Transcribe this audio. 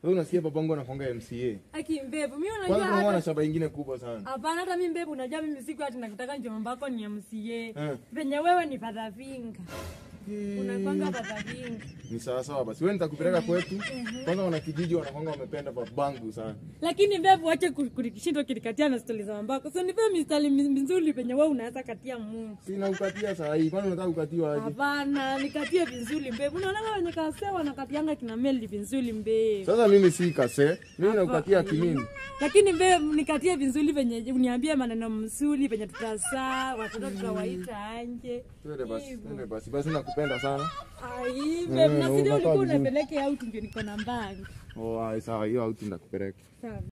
Wewe unasikia babangu anakuanga MCA. Aki mbebu, mimi unajua hata kwanza shamba nyingine kubwa sana. Hapana, hata mimi mbebu unajua mimi siku hata nakutaka njomba yako ni MCA. Venye wewe ni father finger. Unakwanga father finger. Ni sawa basi. Wewe nitakupeleka kwetu. Kwanza wana kijiji wanakwanga wamependa babangu sana. Lakini mbebu ache kulikishindo kilikatia na stori za mambako. So nipe mistari mizuri penye wewe unaweza katia Mungu. Sina ukatia saa hii. Kwani unataka ukatiwa aje? Hapana, nikatie vizuri mbebu. Unaona wenye kase wanakatianga kina Meli vizuri mbebu. Sasa mimi si kase. Mimi naukatia kimini. Lakini mbebu nikatie vizuri venye uniambie maneno mzuri venye tutazaa, watoto tutawaita anje. Twende basi. Basi nakupenda sana. Ai, mbebu na sisi ulikuwa unapeleke out ndio niko na mbanga. Oh, sawa hiyo out ndakupeleka. Sawa.